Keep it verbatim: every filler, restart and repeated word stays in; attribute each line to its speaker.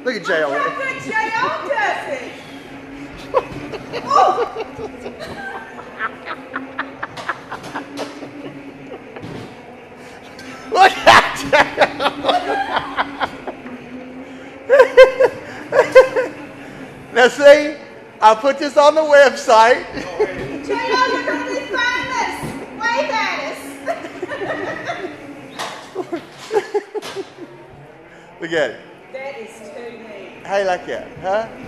Speaker 1: Look at J L.
Speaker 2: Look how good J L does it. Oh!
Speaker 1: Look at J L. Now see, I put this on the website.
Speaker 2: J L, you're going to be famous. Wave at us.
Speaker 1: Look at it.
Speaker 2: That is too neat.
Speaker 1: How you like that, huh?